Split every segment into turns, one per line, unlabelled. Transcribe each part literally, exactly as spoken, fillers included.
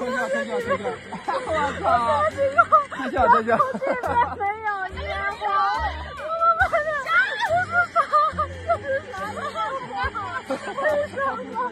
退掉退掉退掉！我操！退掉退掉！
这边没有烟花，我们的这是啥的？为什么？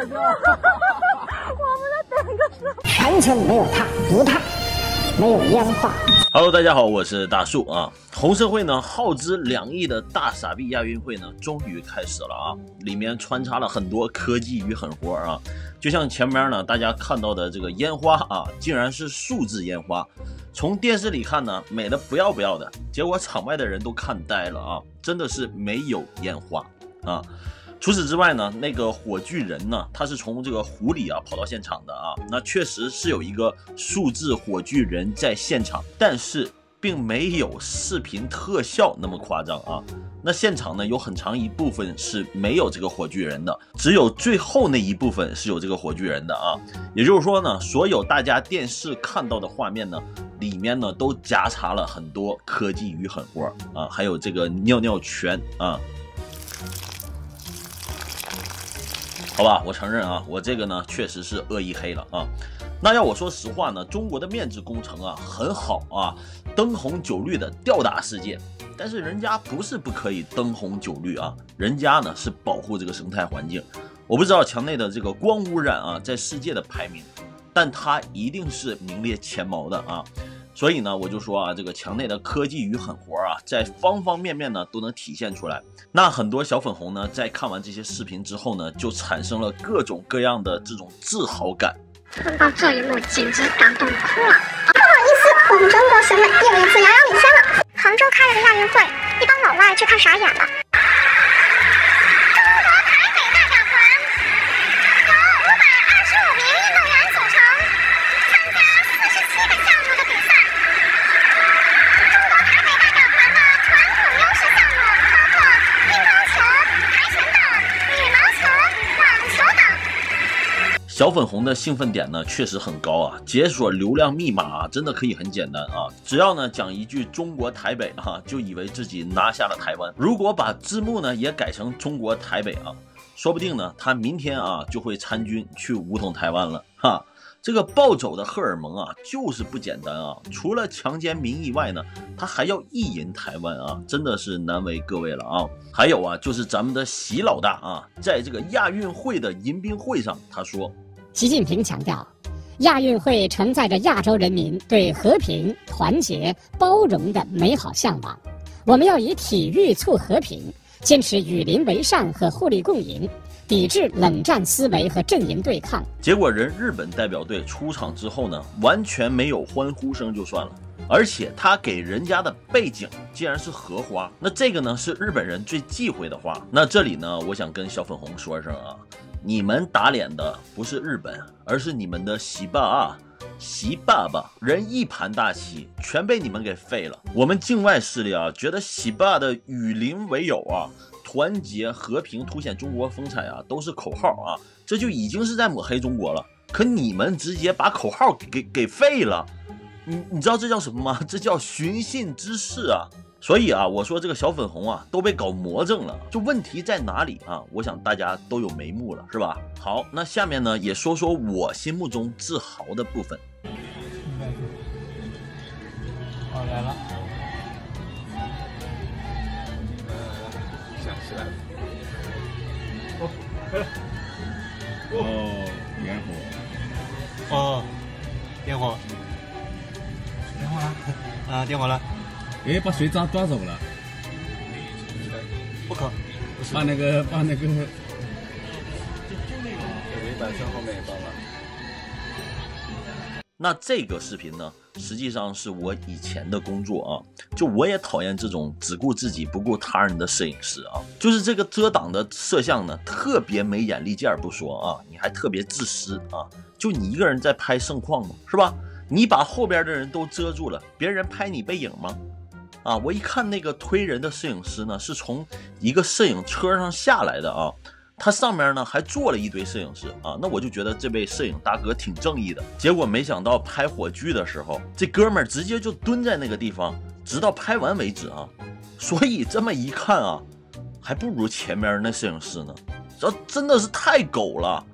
我们的整个是
全程没有踏，不踏，没有烟花。
Hello， 大家好，我是大树啊。红社会呢，耗资两亿的大傻逼亚运会呢，终于开始了啊！里面穿插了很多科技与狠活啊，就像前面呢，大家看到的这个烟花啊，竟然是数字烟花。从电视里看呢，美的不要不要的，结果场外的人都看呆了啊！真的是没有烟花啊！除此之外呢，那个火炬人呢，他是从这个湖里啊跑到现场的啊，那确实是有一个数字火炬人在现场，但是并没有视频特效那么夸张啊。那现场呢有很长一部分是没有这个火炬人的，只有最后那一部分是有这个火炬人的啊。也就是说呢，所有大家电视看到的画面呢，里面呢都夹杂了很多科技与狠活啊，还有这个尿尿泉啊。好吧，我承认啊，我这个呢确实是恶意黑了啊。那要我说实话呢，中国的面子工程啊很好啊，灯红酒绿的吊打世界。但是人家不是不可以灯红酒绿啊，人家呢是保护这个生态环境。我不知道墙内的这个光污染啊在世界的排名，但它一定是名列前茅的啊。所以呢，我就说啊，这个墙内的科技与狠活啊，在方方面面呢都能体现出来。那很多小粉红呢，在看完这些视频之后呢，就产生了各种各样的这种自豪感。
看到这一幕，简直感动哭了。
不好意思，我们中国省委又一次遥遥领先了。杭州开了个亚运会，一帮老外却看傻眼了。
小粉红的兴奋点呢确实很高啊，解锁流量密码啊，真的可以很简单啊，只要呢讲一句中国台北啊，就以为自己拿下了台湾。如果把字幕呢也改成中国台北啊，说不定呢他明天啊就会参军去武统台湾了哈。这个暴走的荷尔蒙啊就是不简单啊，除了强奸民意外呢，他还要意淫台湾啊，真的是难为各位了啊。还有啊，就是咱们的习老大啊，在这个亚运会的迎宾会上，他说。
习近平强调，亚运会承载着亚洲人民对和平、团结、包容的美好向往。我们要以体育促和平，坚持与邻为善和互利共赢，抵制冷战思维和阵营对抗。
结果人日本代表队出场之后呢，完全没有欢呼声就算了，而且他给人家的背景竟然是荷花，那这个呢是日本人最忌讳的花。那这里呢，我想跟小粉红说声啊。你们打脸的不是日本，而是你们的习爸啊，习爸爸，人一盘大棋全被你们给废了。我们境外势力啊，觉得习爸的与邻为友啊，团结和平，凸显中国风采啊，都是口号啊，这就已经是在抹黑中国了。可你们直接把口号给给废了，你你知道这叫什么吗？这叫寻衅滋事啊！所以啊，我说这个小粉红啊都被搞魔怔了，就问题在哪里啊？我想大家都有眉目了，是吧？好，那下面呢也说说我心目中自豪的部分。
哦，来了，
想起来了。
哦，来了。
哦，烟火。
哦，点火。
点火了。
啊，点火了。
哎，把水抓抓走了。
不可，不是。
把那个把那个。
尾板车后面也帮了。
那这个视频呢，实际上是我以前的工作啊，就我也讨厌这种只顾自己不顾他人的摄影师啊，就是这个遮挡的摄像呢，特别没眼力见儿不说啊，你还特别自私啊，就你一个人在拍盛况嘛，是吧？你把后边的人都遮住了，别人拍你背影吗？啊，我一看那个推人的摄影师呢，是从一个摄影车上下来的啊，他上面呢还坐了一堆摄影师啊，那我就觉得这位摄影大哥挺正义的。结果没想到拍火炬的时候，这哥们儿直接就蹲在那个地方，直到拍完为止啊。所以这么一看啊，还不如前面那摄影师呢，这真的是太狗了。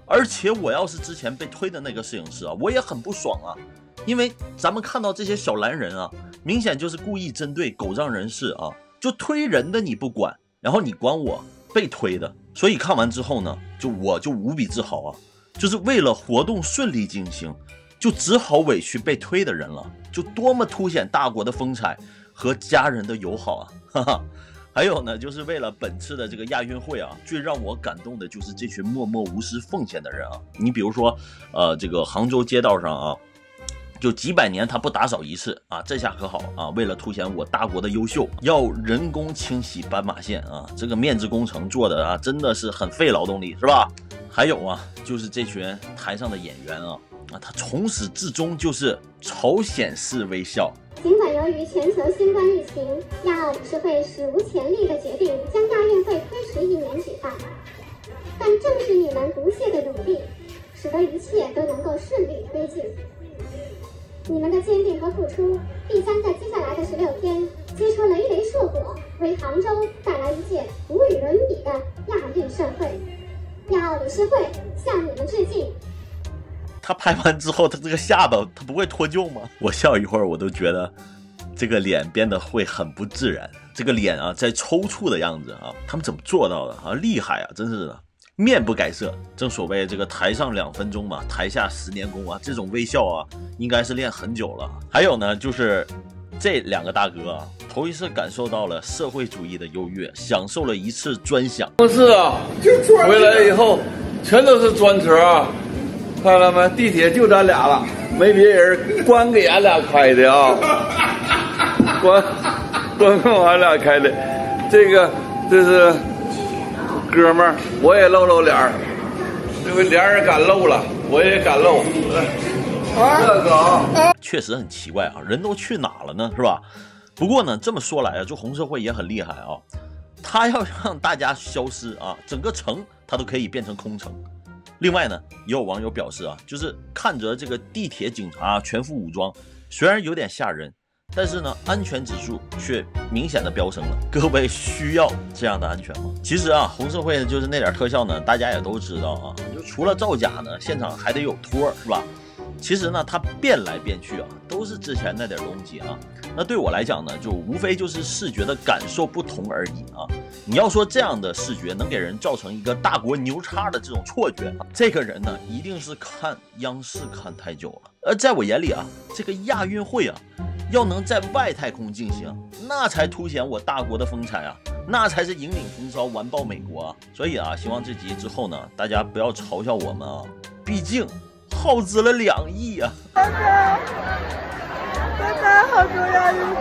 而且我要是之前被推的那个摄影师啊，我也很不爽啊，因为咱们看到这些小蓝人啊，明显就是故意针对狗仗人势啊，就推人的你不管，然后你管我被推的，所以看完之后呢，就我就无比自豪啊，就是为了活动顺利进行，就只好委屈被推的人了，就多么凸显大国的风采和家人的友好啊，哈哈。还有呢，就是为了本次的这个亚运会啊，最让我感动的就是这群默默无私奉献的人啊。你比如说，呃，这个杭州街道上啊，就几百年他不打扫一次啊，这下可好啊，为了凸显我大国的优秀，要人工清洗斑马线啊，这个面质工程做的啊，真的是很费劳动力，是吧？还有啊，就是这群台上的演员啊，啊，他从始至终就是朝鲜式微笑。
尽管由于全球新冠疫情，亚奥理事会史无前例的决定将亚运会推迟一年举办，但正是你们不懈的努力，使得一切都能够顺利推进。你们的坚定和付出，必将在接下来的十六天结出累累硕果，为杭州带来一届无与伦比的亚运盛会。亚奥理事会向你们致敬。
他拍完之后，他这个下巴他不会脱臼吗？我笑一会儿，我都觉得这个脸变得会很不自然。这个脸啊，在抽搐的样子啊，他们怎么做到的啊？厉害啊，真是的，面不改色。正所谓这个台上两分钟嘛，台下十年功啊，这种微笑啊，应该是练很久了。还有呢，就是这两个大哥啊，头一次感受到了社会主义的优越，享受了一次专享。
是啊，回来以后全都是专车啊。看了没？地铁就咱俩了，没别人，光给俺俩开的啊，光光给俺俩开的。这个这是哥们儿，我也露露脸儿，这位脸儿敢露了，我也敢露。这个啊，
确实很奇怪啊，人都去哪了呢？是吧？不过呢，这么说来啊，就红社会也很厉害啊，他要让大家消失啊，整个城他都可以变成空城。另外呢，也有网友表示啊，就是看着这个地铁警察全副武装，虽然有点吓人，但是呢，安全指数却明显的飙升了。各位需要这样的安全吗？其实啊，红社会就是那点特效呢，大家也都知道啊，就除了造假呢，现场还得有托，是吧？其实呢，它变来变去啊，都是之前那点东西啊。那对我来讲呢，就无非就是视觉的感受不同而已啊。你要说这样的视觉能给人造成一个大国牛叉的这种错觉，这个人呢，一定是看央视看太久了。而在我眼里啊，这个亚运会啊，要能在外太空进行，那才凸显我大国的风采啊，那才是引领风骚，完爆美国啊。所以啊，希望这集之后呢，大家不要嘲笑我们啊，毕竟耗资了两亿啊！
爸爸，爸爸，好重要！